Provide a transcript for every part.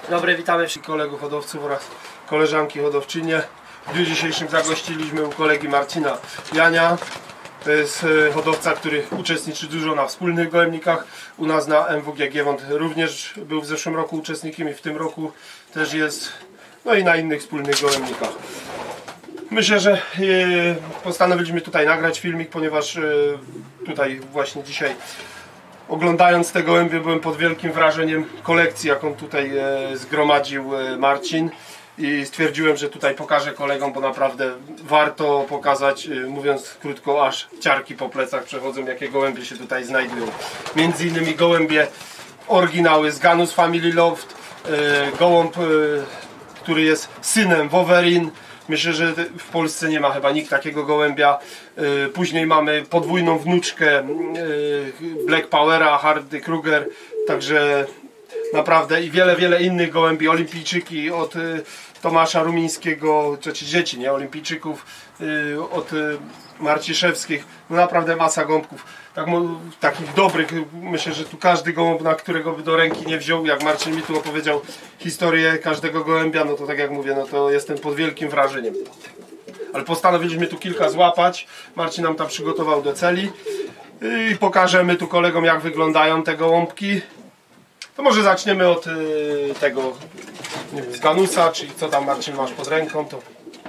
Dobry, witamy wszystkich kolegów hodowców oraz koleżanki hodowczynie. W dniu dzisiejszym zagościliśmy u kolegi Marcina Jania. To jest hodowca, który uczestniczy dużo na wspólnych gołębnikach. U nas na MWG Giewont również był w zeszłym roku uczestnikiem i w tym roku też jest. No i na innych wspólnych gołębnikach. Myślę, że postanowiliśmy tutaj nagrać filmik, ponieważ tutaj właśnie dzisiaj, oglądając te gołębie, byłem pod wielkim wrażeniem kolekcji, jaką tutaj zgromadził Marcin, i stwierdziłem, że tutaj pokażę kolegom, bo naprawdę warto pokazać, mówiąc krótko, aż ciarki po plecach przechodzą, jakie gołębie się tutaj znajdują. Między innymi gołębie oryginały z Ganus Family Loft, gołąb, który jest synem Wolverine. Myślę, że w Polsce nie ma chyba nikt takiego gołębia. Później mamy podwójną wnuczkę Black Powera, Hardy Kruger. Także naprawdę i wiele innych gołębi. Olimpijczyki od Tomasza Rumińskiego, czy dzieci, nie? Olimpijczyków od Marciszewskich. No naprawdę masa gołąbków. Takich dobrych. Myślę, że tu każdy gołąb, na którego by do ręki nie wziął, jak Marcin mi tu opowiedział historię każdego gołębia, no to tak jak mówię, no to jestem pod wielkim wrażeniem. Ale postanowiliśmy tu kilka złapać. Marcin nam tam przygotował do celi i pokażemy tu kolegom, jak wyglądają te gołąbki. To może zaczniemy od tego, nie wiem, z Ganusa, czyli co tam, Marcin, masz pod ręką, to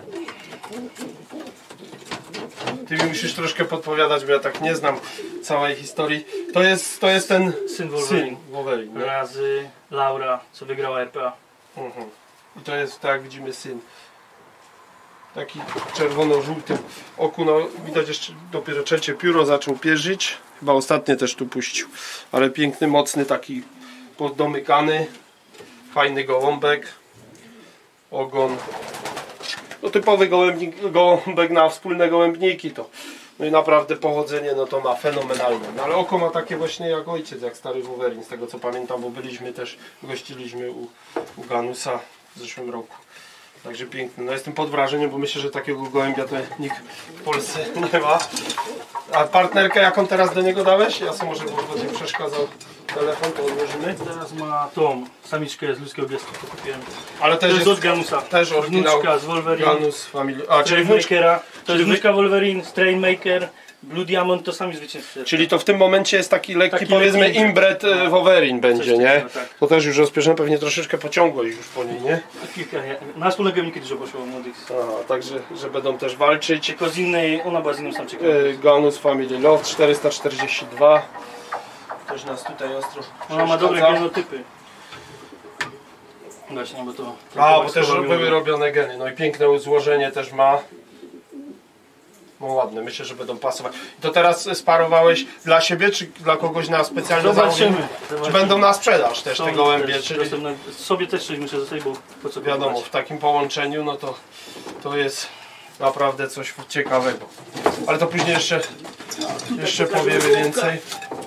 ty mi musisz troszkę podpowiadać, bo ja tak nie znam całej historii. To jest ten syn Wolverine. Wolverine, razy Laura, co wygrała RPA. I to jest, tak jak widzimy, syn. Taki czerwono-żółtym oku, no widać jeszcze dopiero trzecie pióro zaczął pierzyć. Chyba ostatnie też tu puścił. Ale piękny, mocny, taki poddomykany. Fajny gołąbek. Ogon. No typowy gołąbek na wspólne gołębniki to. No i naprawdę pochodzenie no to ma fenomenalne. No ale oko ma takie właśnie jak ojciec, jak stary Wolverine, z tego co pamiętam, bo byliśmy też, gościliśmy u Ganusa w zeszłym roku. Także piękny. No jestem pod wrażeniem, bo myślę, że takiego gołębia to nikt w Polsce nie ma. A partnerkę jaką teraz do niego dałeś? Ja sobie może, bo nie przeszkadzał telefon, to odłożymy. Teraz ma tą samiczkę z ludzkiego piesku, to kupiłem. Ale też jest od Ganusa. Też oryginał. Wnuczka z Wolverine. Ganus Family. A, czyli Makera. To jest wnuczka Wolverine, Strainmaker, Blue Diamond, to sami zwycięzcy. Czyli to w tym momencie jest taki lekki, powiedzmy, inbred Wolverine będzie, nie? Tak. To też już rozpieszczone, pewnie troszeczkę pociągłeś już po niej, nie? Kilka, na wspólne gołębniki dużo poszło młodych. Także, że będą też walczyć. Tylko z innej, ona była z inną samczyką. Ganus Family Loft 442. Też nas tutaj ostro ona ma dobre genotypy. Właśnie, bo to... bo też były robione geny. No i piękne złożenie też ma. No ładne, myślę, że będą pasować. I to teraz sparowałeś dla siebie, czy dla kogoś na specjalne zamówienie? Czy będą na sprzedaż też te gołębie? Czyli sobie też coś muszę zostać, bo po co wiadomo, kupować? W takim połączeniu, no to jest naprawdę coś ciekawego. Ale to później jeszcze powiemy więcej.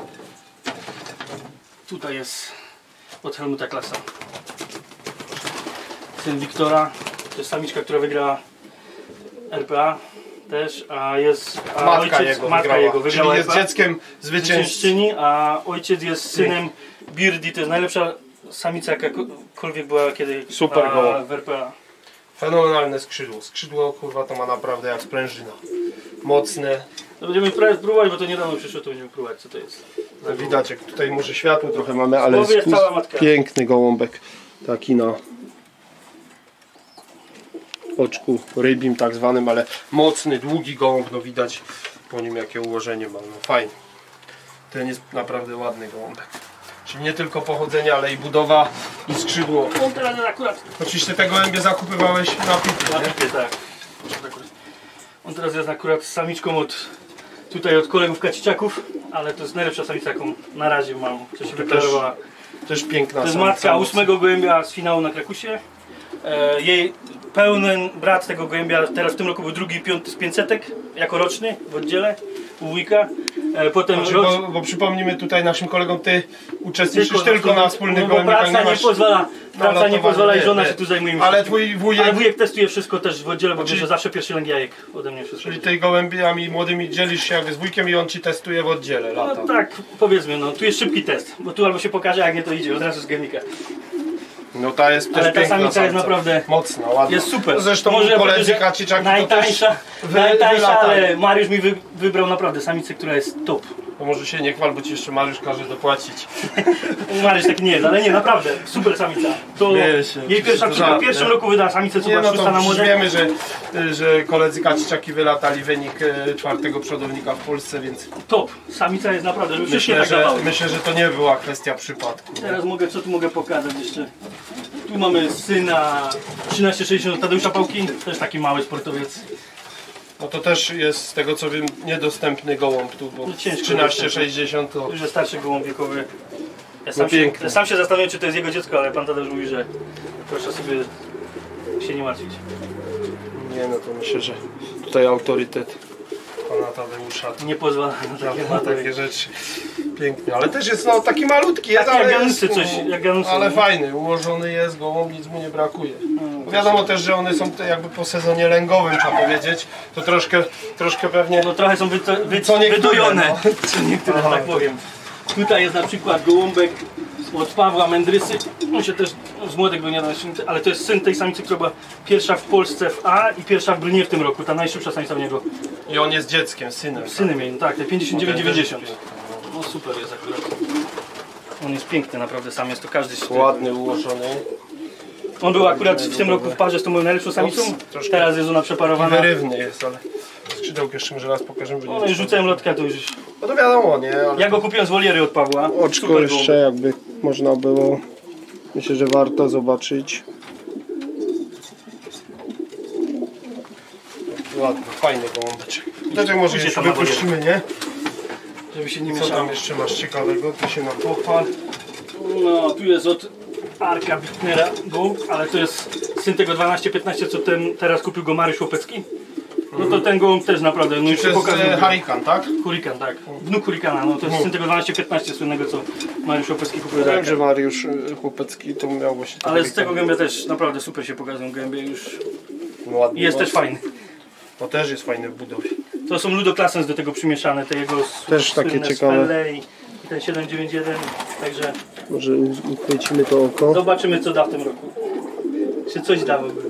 Tutaj jest od Helmuta Klasa. Syn Wiktora. To jest samiczka, która wygrała RPA też, matka jego wygrała. Czyli jest RPA, dzieckiem zwycięzczyni, a ojciec jest synem Birdie. To jest najlepsza samica, jakakolwiek była kiedy super w RPA. Fenomenalne skrzydło. Skrzydło, kurwa, to ma naprawdę jak sprężyna. Mocne. No będziemy próbować, bo to niedawno przyszło, to będziemy próbować, co to jest. No widać, jak tutaj może światło trochę mamy, ale jest piękny gołąbek. Taki na oczku rybim tak zwanym, ale mocny, długi gołąb, no widać po nim jakie ułożenie ma, no fajnie. Ten jest naprawdę ładny gołąbek. Czyli nie tylko pochodzenie, ale i budowa i skrzydło. On teraz akurat... Oczywiście te gołębie zakupywałeś na pipie, na pipie, tak. On teraz jest akurat z samiczką od kolegów Kaciciaków, ale to jest najlepsza samica, jaką na razie mam, co się wyklarowała. Też piękna. To jest matka 8 gołębia z finału na Krakusie. Jej pełny brat tego gołębia, teraz w tym roku był drugi i piąty z 500 jako roczny w oddziale u wujka. Potem bo przypomnimy tutaj naszym kolegom, ty uczestniczysz tylko na wspólnych gołębnikach. Praca nie pozwala i żona się tu zajmuje. Ale twój wujek... Ale wujek testuje wszystko też w oddziale, bo bierze zawsze pierwszy lęk jajek ode mnie wszystko. Czyli tej gołębiami młodymi dzielisz się jakby z wujkiem i on ci testuje w oddziale lata. No tak, powiedzmy, no tu jest szybki test, bo tu albo się pokaże, jak nie to idzie od razu z gemika. No ta jest też Ale ta piękna samica jest naprawdę mocna, ładna. jest super. No zresztą Może koledzy powiedzieć, że kaciczaki to najtańsza, też najtańsza, ale wylatali. Mariusz mi wybrał naprawdę samicę, która jest top. To może się nie chwal, bo ci jeszcze Mariusz każe dopłacić. Mariusz taki nie jest, ale nie, naprawdę, super samica. To Śmieję się, jej pierwsza to pszczółka w żart, pierwszym nie? roku wydała samicę, co Nie, była no szósta na to młode. wiemy, że koledzy kaciczaki wylatali wynik czwartego przodownika w Polsce, więc Top, samica jest naprawdę, żeby wszystkie tak dawały. myślę, że to nie była kwestia przypadku. Teraz co tu mogę pokazać jeszcze? Tu mamy syna 1360 Tadeusza Pałki, też taki mały sportowiec. No to też jest z tego co wiem niedostępny gołąb tu, bo No ciężko 1360 to... Już jest starszy gołąb wiekowy. No piękny. Ja sam się zastanawiam, czy to jest jego dziecko, ale pan Tadeusz mówi, że proszę sobie się nie martwić. Nie, no to myślę, że tutaj autorytet pana Tadeusza Nie pozwala na takie na takie rzeczy. Pięknie, ale też jest no taki malutki jest, Tak, jak ale Janusy jest, coś, jak Janusy. ale nie? fajny, ułożony jest, gołąb, nic mu nie brakuje. No, Wiadomo też, że one są te jakby po sezonie lęgowym, trzeba powiedzieć, to troszkę pewnie... No trochę są Co niektóre, wydojone, no. co niektóre, Aha, tak powiem. Tutaj jest na przykład gołąbek od Pawła Mędrysy. On się też z młodego nie da, ale to jest syn tej samicy, która była pierwsza w Polsce w A i pierwsza w Brnie w tym roku. Ta najszybsza samica w niego. I on jest dzieckiem, synem. Synem jej, no tak, te 59-90. No, No super jest akurat. On jest piękny naprawdę, sam jest to każdy się... ładny, ułożony. On był akurat w tym roku w parze z tą moją najlepszą samicą. troszkę Teraz jest ona przeparowana. Wyrywny jest, ale skrzydełko jeszcze może raz pokażemy. Bo No już rzucałem lotkę, to już... No to wiadomo, nie? Ale Ja go kupiłem z woliery od Pawła. oczko Super jeszcze gołąbek. jakby można było. Myślę, że warto zobaczyć. Ładny, fajny gołąbeczek. Tutaj może Gdzie jeszcze to ma wypuścimy, nie? Żeby się nie Co mieszało. tam jeszcze masz ciekawego? Tu się nam pochwal. No, tu jest od Arka Bittnera gołąb, ale to jest syn tego 12-15, co teraz kupił go Mariusz Łopecki. No to ten gołąb też naprawdę, no już To się jest pokazuje. Hurricane, tak? Hurikan, tak. Wnuk Hurikana, no to jest syn tego 12-15 słynnego, co Mariusz Łopecki kupił do Wiem, Arka. że Mariusz Chłopecki to miał właśnie... Ale z tego gębia też naprawdę super się pokazują gębie już. ładny, I jest też mocny. fajny. To też jest fajny w budowie. To są ludoklasens do tego przymieszane, te jego Też takie słynne ciekawe. spele i ten 791, także Może uchwycimy to oko. zobaczymy co da w tym roku. Czy coś da w ogóle.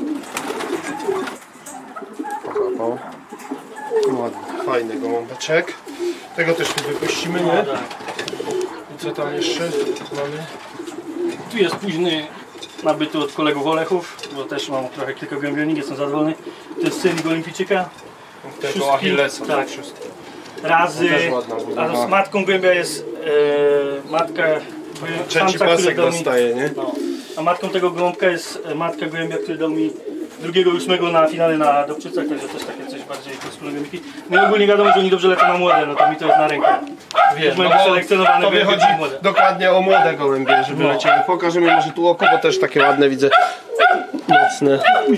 Pochlapał. Ładny, fajny gołąbeczek. Tego też tu wypuścimy, No, nie? tak. I co tam jeszcze mamy? Tu jest późny nabyty od kolegów Olechów, bo też mam trochę kilka gębionik, jestem zadowolony. To jest syn Olimpijczyka. Tego Szóstki, Achillesa, tak. wszystko. Razy, To też ładna budowa. a z matką głębia jest matka Trzeci samca, który pasek dał mi, dostaje, nie? no, a matką tego gołąbka jest matka gołębia, który dał mi 2.8 na finale na Dobczycach, także też takie coś bardziej wspólne gołębiki. No i ogólnie wiadomo, że oni dobrze lecą na młode, no to mi to jest na rękę. Wiesz, Moje no bo selekcjonowane to gołębie wychodzi młode. dokładnie o młode gołębie, żeby No. leciały. Pokażemy może tu oko, bo też takie ładne widzę. Mocne.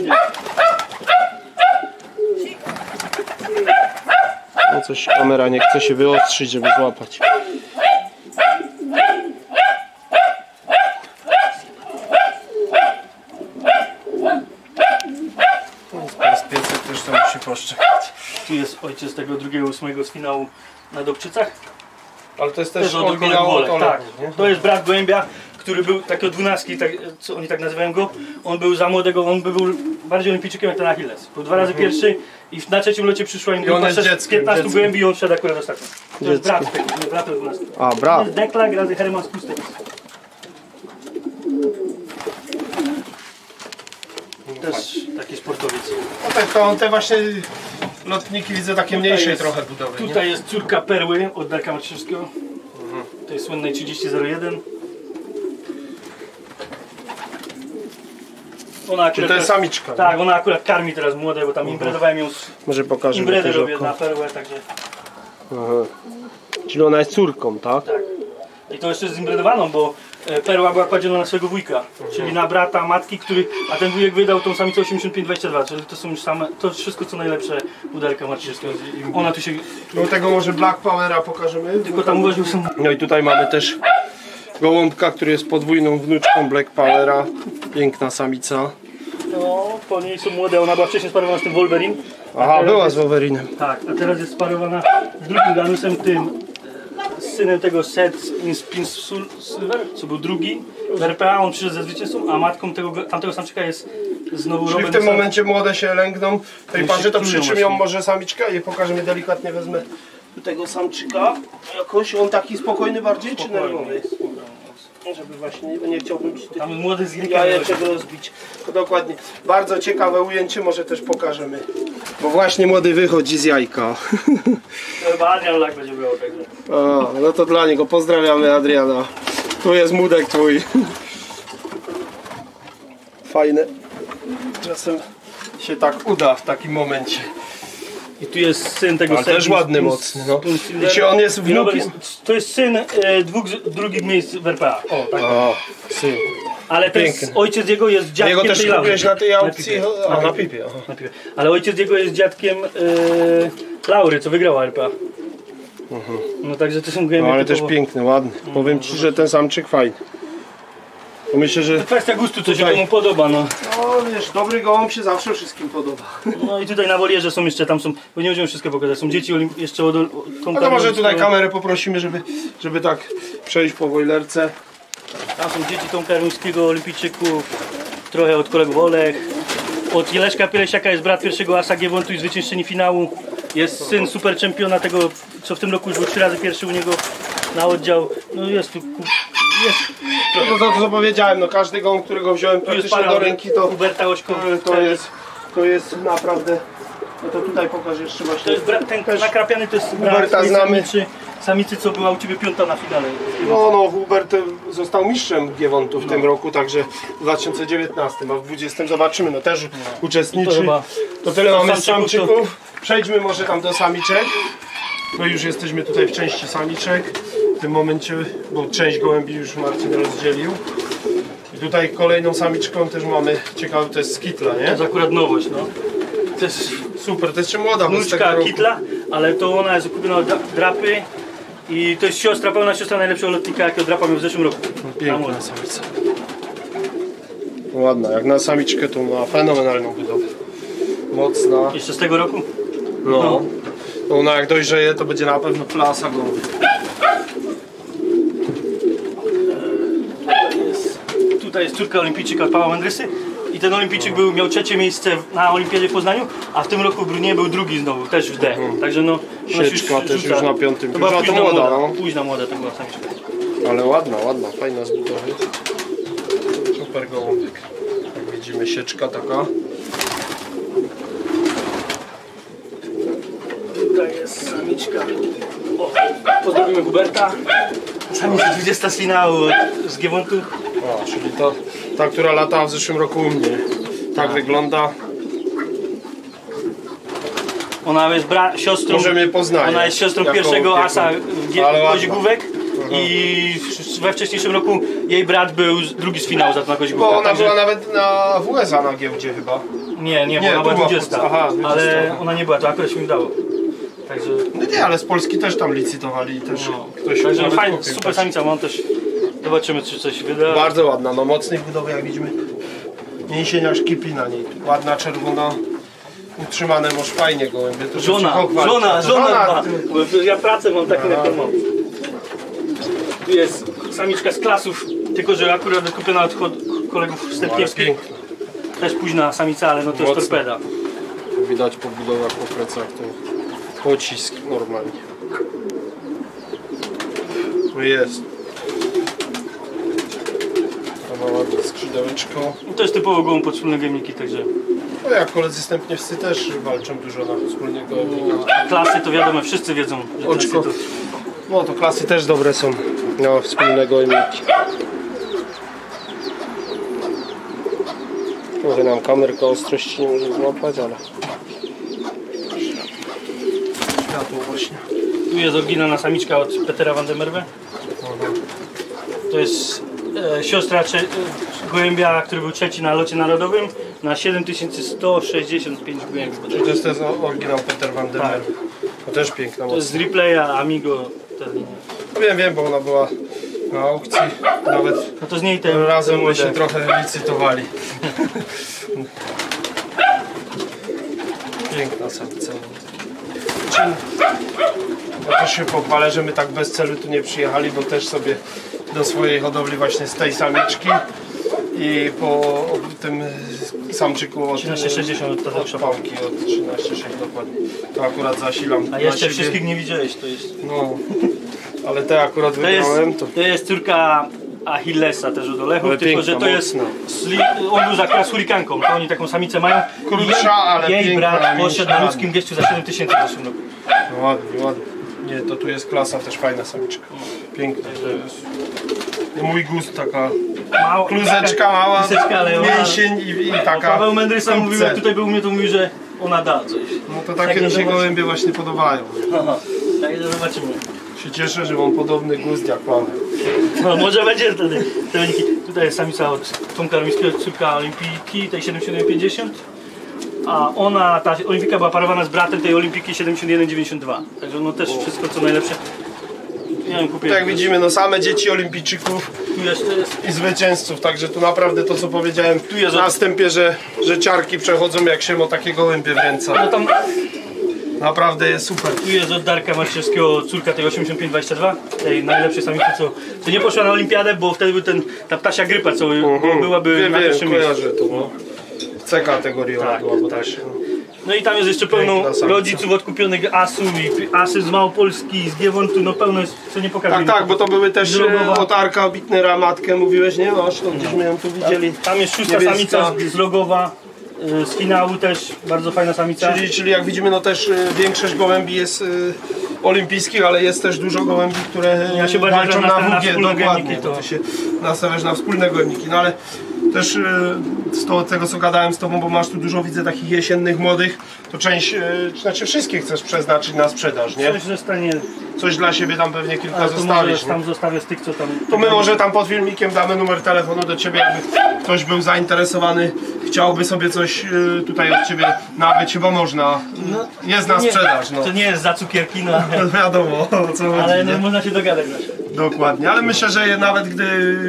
No coś kamera nie chce się wyostrzyć, żeby złapać. Z piecek też to musi poszczekać. Tu jest ojciec tego 2.8 z finału na Dobczycach. Ale to jest też Też od kolegów oryginał od Olech, tak. Olechów, nie? To jest brat gołębia, który był takiego 12, tak, co oni tak nazywają go. On był za młodego, on był bardziej olimpijczykiem jak ten Achilles. Był 2 razy pierwszy i na trzecim locie przyszła im I on grupa jest z dzieckiem, 15 dzieckiem. gołębi i on wszedł akurat ostatnio. To jest Dzieckiem. brat tego, nie brat od 12. A, To brat. jest Deklag razy Herman Spustek. Też taki sportowiec. No te właśnie lotniki widzę takie mniejszej jest- trochę budowy, nie? Tutaj jest córka Perły od Darka Maciszewskiego. Tej słynnej 3001. Ona Czy akurat to jest samiczka? tak, ona akurat karmi teraz młode, bo tam imbredowałem ją z Może pokażę imbredę też robię oko. na perłę, także Aha. Czyli ona jest córką, tak? tak. I to jeszcze z imbredowaną, bo perła była kładziona na swojego wujka, czyli na brata matki, a ten wujek wydał tą samicę 85-22, czyli to są już same, to wszystko co najlepsze u Darka Marciszewskiego. Ona tu się, Do tego może Black Powera pokażemy. tylko tam ułożył są. No i tutaj mamy też gołąbka, który jest podwójną wnuczką Black Powera. Piękna samica. No, po niej są młode, ona była wcześniej sparowana z tym Wolverine. A Aha, teraz była jest- z Wolverinem. Tak, a teraz jest sparowana z drugim Danusem, tym z synem tego Seth Silver, co był drugi w RPA, on przyszedł ze zwycięzcą, a matką tamtego samczyka jest znowu Czyli w Robert tym Sal- momencie młode się lęgną tej Już parze, się to czują przyczymią właśnie. może samiczka i pokażemy delikatnie, wezmę do tego samczyka. Jakoś on taki spokojny bardziej, czy nerwowy jest? Żeby właśnie nie chciałbym ci tych Tam młody z jajka. jajeczek rozbić. To dokładnie. Bardzo ciekawe ujęcie, może też pokażemy. Bo właśnie młody wychodzi z jajka. Chyba Adrian Lak będzie brał, także. O, no to dla niego pozdrawiamy Adriana. Tu jest młodek twój. Fajne. Czasem się tak uda w takim momencie. I tu jest syn tego Ale też ładny, mocny, no. I czy on jest wnukiem? To jest syn drugich miejsc w RPA. O, tak. O, syn. Ale ten piękny. ojciec jego jest dziadkiem Jego też tej Laury. kupiłeś na tej aukcji? pipie. A, na pipie. Aha. Na piwie. Ale ojciec jego jest dziadkiem Laury, co wygrała RPA. No także to są gołębie No, ale też typowo- piękny, ładny. Powiem ci, że ten samczyk fajny. Bo myślę, że... Kwestia gustu, co się Tutaj. komu podoba, no. No wiesz, dobry gołąb się zawsze wszystkim podoba. No i tutaj na wolierze są jeszcze, tam są, bo nie możemy wszystko pokazać, są dzieci jeszcze od No to może tutaj kamerę poprosimy, żeby tak przejść po wojlerce. Tam są dzieci Tomka Ruńskiego, olimpijczyków, trochę od kolegów Olech. Od Jeleszka Pielesiaka jest brat pierwszego asa Giewontu i zwyciężczyni finału. Jest syn super czempiona tego, co w tym roku już był 3 razy pierwszy u niego na oddział. No jest tu, jest, No to co powiedziałem, no każdy gołąb, którego wziąłem tu jest praktycznie do ręki, to, Huberta Ośko. to jest naprawdę... No to tutaj pokaż jeszcze To właśnie. jest ten nakrapiany, to jest Huberta tej znamy. samicy, co była u Ciebie 5. na finale. No Hubert został mistrzem Giewontu w tym roku, także w 2019, a w 2020 zobaczymy, no też uczestniczy. chyba To tyle mamy z samczyków, samczyków. Przejdźmy może tam do samiczek. No już jesteśmy tutaj w części samiczek. W tym momencie, bo część gołębi już Marcin rozdzielił. I tutaj kolejną samiczką też mamy, ciekawe, to jest Skitla, To nie? jest akurat nowość, no. To jest Super, to jest jeszcze młoda, bo z tego wnuczka roku. Kitla, ale to ona jest kupiona od drapy. I to jest siostra, pełna siostra najlepszego lotnika, jakiego drapa miał w zeszłym roku. Piękna samica. Ładna, jak na samiczkę to ma fenomenalną budowę. Mocna. Jeszcze z tego roku? No. To ona jak dojrzeje, to będzie na pewno klasa gołębi. Tutaj jest córka olimpijczyka od Pawła Mendrysy. I ten olimpijczyk miał 3. miejsce na olimpiadzie w Poznaniu, a w tym roku w Brunie był 2. znowu, też w D. Także no... ona się Sieczka też rzuca. już na 5. To była Już na to późna młoda, młoda, no. późna młoda to była samiczka. Ale ładna, fajna z budowy. Super gołąbek. Jak widzimy, sieczka taka. Tutaj jest samiczka. O, pozdrowimy Huberta. Samiczka 20 z finału z Giewontu. O, czyli ta, która latała w zeszłym roku u mnie. Tak wygląda. Ona jest siostrą. Może mnie poznaje. Ona jest siostrą jako pierwszego opiekun. asa Ale ładna. Kozigówek. I we wcześniejszym roku jej brat był 2. z finału za to na Bo Kozigówkach. ona Także... była nawet na WSA na giełdzie chyba. Nie, bo Nie, ona była tu była 20. aha, 20. Ale ona nie była, to akurat się mi udało. Także, No nie, ale z Polski też tam licytowali i też ktoś także nawet fajnie, kupił. super samica, mam też. Zobaczymy, czy coś wyda. Bardzo ładna, no mocnej budowy jak widzimy. Mięsienia szkipi na niej. Ładna, czerwona. Utrzymane, może fajnie gołębie. To Żona. Bo ja pracę mam taką jak to mam. Tu jest samiczka z klasów, tylko że akurat kupiona od kolegów Ale Stępniewskich. piękna. Też późna samica, ale no to jest Mocna. torpeda. Widać po budowach, po plecach to pocisk normalnie. No jest. To ma ładne skrzydełeczko. No to jest typowo gołąb pod wspólne gejmniki, także No jak koledzy Stępniewscy też walczą dużo na wspólnego gołębnika. klasy to wiadomo, wszyscy wiedzą, że Oczko. klasy No to klasy też dobre są na wspólnego gołębniki. Trochę nam kamerka ostrości nie może złapać, ale światło właśnie. Tu jest oryginalna samiczka od Petera van der Merwe. To jest siostra gołębia, który był 3. na locie narodowym na 7165 gołębi. Czyli to jest ten oryginał Peter van der Tak. Merwe. To też piękna To jest z Replaya, Amigo. Te linie. No wiem, bo ona była na aukcji. Nawet No to z niej ten razem ten my się model. trochę licytowali. Piękna samica. Ja też się pochwalę, że my tak bez celu tu nie przyjechali, bo też sobie do swojej hodowli właśnie z tej samiczki i po tym samczyku od 13,60 od Tadeusza pałki, od 13,6 dokładnie. To akurat zasilam. A jeszcze wszystkich nie widziałeś, to jest... No, ale te akurat wybrałem. To jest córka Achillesa też od Olechów, Ale tylko piękna, że to jest... On był akurat z hurikanką, to oni taką samicę mają. Krótsza, ale jej piękna, brat mini poszedł na ślad. ludzkim geściu za 7000 w zeszłym roku. No ładnie, ładnie. Nie, to tu jest klasa też fajna samiczka. Piękna. To jest mój gust, taka kluzeczka mała, mięsień i taka. Paweł Mendrysa mówił, jak tutaj był u mnie, to mówił, że ona da coś. No to takie mi się gołębie właśnie podobają. Tak, zobaczymy. Się cieszę, że mam podobny gust jak Paweł. No może będzie wtedy te wyniki. Tutaj jest samica od Tomka Romińskiego, córka Olimpijki, tej 7750. A ona, ta Olimpijka była parowana z bratem tej Olimpijki 7192. Także no też wszystko co najlepsze. Ja ją kupię. Tak jak widzimy, no same dzieci olimpijczyków Tu jeszcze jest. i zwycięzców, także tu naprawdę to co powiedziałem na wstępie, że ciarki przechodzą jak się ma takie gołębie w ręce. No tam Naprawdę jest super. tu jest od Darka Marciszewskiego córka tej 8522, tej najlepszej samicy, co nie poszła na olimpiadę, bo wtedy był ta ptasia grypa, co byłaby na pierwszym miejscu. Kojarzę to, no. C kategorii Tak, była, tak. też. No i tam jest jeszcze pełno Piękna samica. rodziców odkupionych asów i asy z Małopolski, z Giewontu, no pełno jest, co nie pokazuje. Tak, bo to były też Zrogowa. od Arka Bitnera matkę, mówiłeś, nie? Masz, to gdzieśmy ją tu widzieli. Tam jest szósta Niebieska. samica z Rogowa, z finału też, bardzo fajna samica. Czyli jak widzimy, no też większość gołębi jest olimpijskich, ale jest też dużo gołębi, które Ja się bardziej walczą nastawiam na WG, wspólne dokładnie, gołębniki, to ty się nastawiasz na wspólne gołębniki, no ale też z tego co gadałem z tobą, bo masz tu dużo, widzę takich jesiennych, młodych, to część, znaczy wszystkie chcesz przeznaczyć na sprzedaż, nie? Coś zostanie, Coś dla siebie tam pewnie kilka ale to zostawisz. może tam zostawię z tych, co tam... To my może tam pod filmikiem damy numer telefonu do ciebie, jakby ktoś był zainteresowany, chciałby sobie coś tutaj od ciebie nabyć, chyba można. Jest na sprzedaż, no. To nie jest za cukierki, no, Wiadomo o co chodzi. ale nie? no, można się dogadać zawsze. Dokładnie, ale myślę, że nawet gdy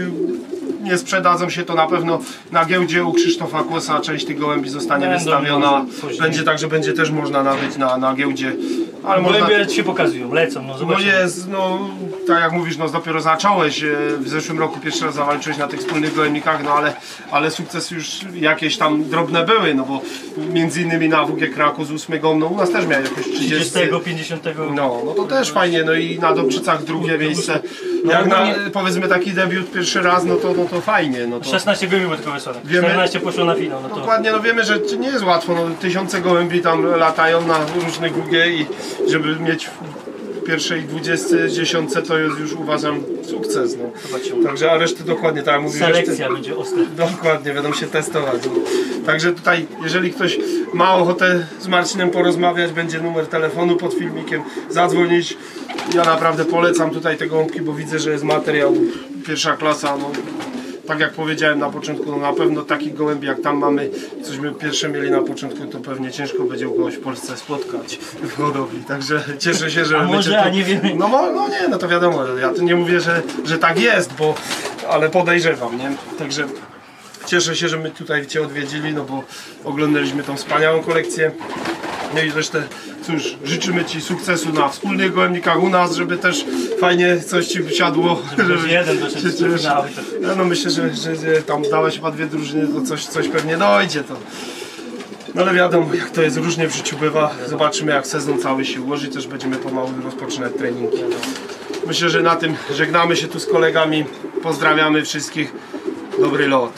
nie sprzedadzą się, to na pewno na giełdzie u Krzysztofa Kłosa część tych gołębi zostanie Będą wystawiona. później. Będzie tak, że będzie też można nabyć na giełdzie. Ale można... Gołębie się pokazują, lecą, no No zobaczymy. jest, no tak jak mówisz, no dopiero zacząłeś, w zeszłym roku pierwszy raz zawalczyłeś na tych wspólnych gołębnikach, no ale sukcesy już jakieś tam drobne były, no bo między innymi na WG Kraków z 8, no u nas też miał jakieś 30, 50. no to też fajnie, no i na Dobczycach drugie miejsce, jak na powiedzmy taki debiut pierwszy raz, no to fajnie, no to 16 gołębi było tylko wysłane, Wiemy- 14 poszło na finał, no to... dokładnie, no wiemy, że nie jest łatwo, no tysiące gołębi tam latają na różnych WG i żeby mieć w pierwszej 20 dziesiątce to jest już uważam sukces, no. Zobaczymy. Także a reszty dokładnie tak jak mówisz. Selekcja będzie ostra. Dokładnie, będą się testować. Także tutaj, jeżeli ktoś ma ochotę z Marcinem porozmawiać, będzie numer telefonu pod filmikiem, zadzwonić. Ja naprawdę polecam tutaj te gąbki, bo widzę, że jest materiał pierwsza klasa. No, tak jak powiedziałem na początku, no na pewno takich gołębi jak tam mamy, cośmy pierwsze mieli na początku, to pewnie ciężko będzie kogoś w Polsce spotkać w hodowli. Także cieszę się, że A może, będzie a nie wiemy. no nie, no to wiadomo, ja tu nie mówię, że tak jest, ale podejrzewam, nie? Także cieszę się, że my tutaj Cię odwiedzili, no bo oglądaliśmy tą wspaniałą kolekcję. No i zresztą, cóż, życzymy Ci sukcesu na wspólnych gołębnikach u nas, żeby też fajnie coś Ci siadło. Żeby jeden doszedł do finału. No myślę, że tam dałeś chyba 2 drużyny, to coś pewnie dojdzie. To. No ale wiadomo, jak to jest, różnie w życiu bywa. Zobaczymy, jak sezon cały się ułoży, też będziemy pomału rozpoczynać treningi. Myślę, że na tym żegnamy się tu z kolegami. Pozdrawiamy wszystkich. Dobry lot.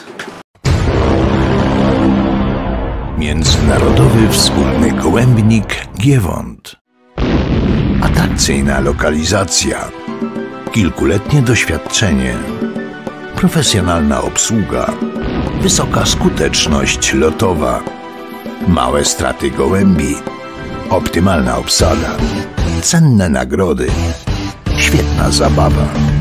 Międzynarodowy Wspólny Gołębnik Giewont. Atrakcyjna lokalizacja. Kilkuletnie doświadczenie. Profesjonalna obsługa. Wysoka skuteczność lotowa. Małe straty gołębi. Optymalna obsada. Cenne nagrody. Świetna zabawa.